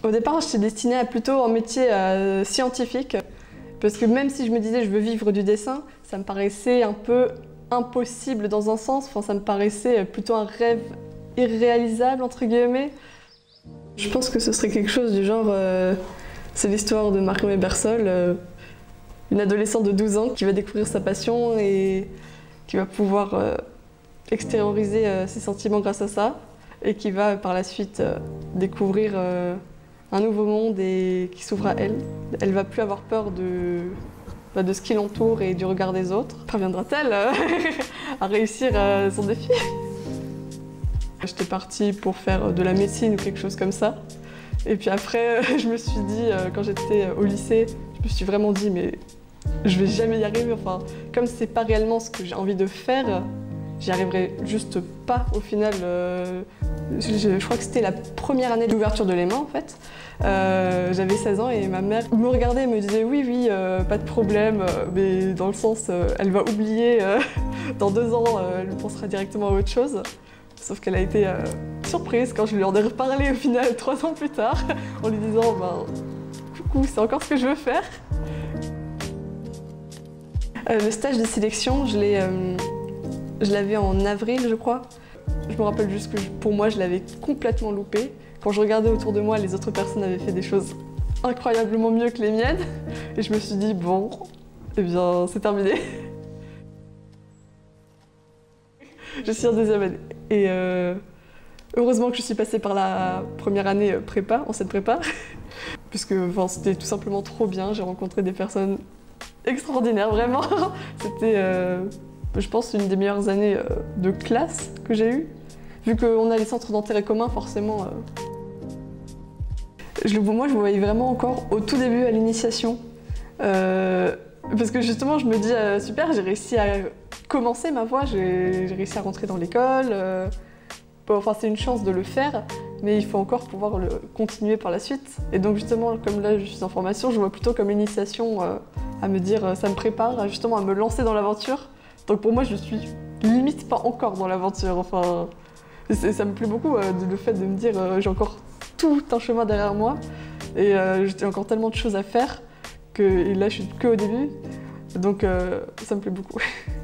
Au départ, j'étais destinée à plutôt un métier scientifique, parce que même si je me disais je veux vivre du dessin, ça me paraissait un peu impossible dans un sens, enfin, ça me paraissait plutôt un rêve irréalisable, entre guillemets. Je pense que ce serait quelque chose du genre, c'est l'histoire de Marie-Aimée Bersol, une adolescente de 12 ans qui va découvrir sa passion et qui va pouvoir extérioriser ses sentiments grâce à ça, et qui va par la suite découvrir un nouveau monde et qui s'ouvre à elle. Elle va plus avoir peur de ce qui l'entoure et du regard des autres. Parviendra-t-elle à réussir son défi? J'étais partie pour faire de la médecine ou quelque chose comme ça. Et puis après, je me suis dit, quand j'étais au lycée, je me suis vraiment dit, mais je vais jamais y arriver. Enfin, comme c'est pas réellement ce que j'ai envie de faire, j'y arriverai juste pas au final. Je crois que c'était la première année d'ouverture de l'EMA en fait. J'avais 16 ans et ma mère me regardait et me disait oui, pas de problème, mais dans le sens, elle va oublier, dans 2 ans, elle pensera directement à autre chose. Sauf qu'elle a été surprise quand je lui en ai reparlé au final 3 ans plus tard, en lui disant coucou, c'est encore ce que je veux faire. Le stage de sélection, je l'avais en avril, je crois. Je me rappelle juste que pour moi, je l'avais complètement loupé. Quand je regardais autour de moi, les autres personnes avaient fait des choses incroyablement mieux que les miennes. Et je me suis dit, bon, eh bien, c'est terminé. Je suis en 2e année. Et heureusement que je suis passée par la première année prépa, ancienne prépa. Puisque c'était tout simplement trop bien. J'ai rencontré des personnes extraordinaires, vraiment. C'était, je pense, une des meilleures années de classe que j'ai eues. Vu qu'on a les centres d'intérêt commun, forcément, moi, je me voyais vraiment encore au tout début à l'initiation. Parce que justement, je me dis, super, j'ai réussi à commencer ma voie, j'ai réussi à rentrer dans l'école. Enfin, c'est une chance de le faire, mais il faut encore pouvoir le continuer par la suite. Et donc justement, comme là, je suis en formation, je vois plutôt comme initiation à me dire, ça me prépare justement à me lancer dans l'aventure. Donc pour moi, je suis limite pas encore dans l'aventure. Enfin, ça me plaît beaucoup le fait de me dire, j'ai encore tout un chemin derrière moi et j'ai encore tellement de choses à faire que et là, je suis que au début. Donc ça me plaît beaucoup.